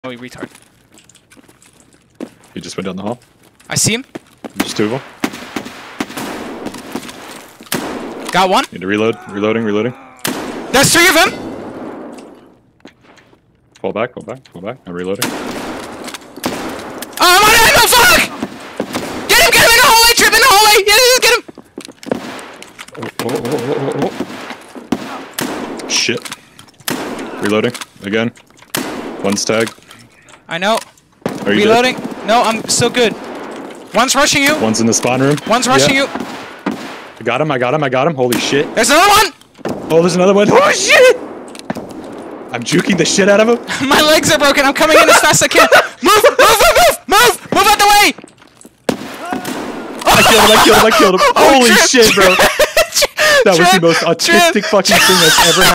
Oh, you retard. He just went down the hall. I see him. Just two of them. Got one. Need to reload. Reloading. There's three of them. Pull back. I'm reloading. Oh, I'm on ammo, fuck! Get him in the hallway, Trip, in the hallway! Yeah, get him! Shit. Reloading. Again. One's tagged. I know. Are you Reloading. dead? No, I'm still good. One's rushing you. One's in the spawn room. One's rushing you. I got him. Holy shit. There's another one! Oh, there's another one. Oh, shit! I'm juking the shit out of him. My legs are broken. I'm coming in as fast as I can. Move out the way! I killed him. Oh, Holy Trip, shit, bro. That was the most autistic Trip. fucking thing that's ever happened.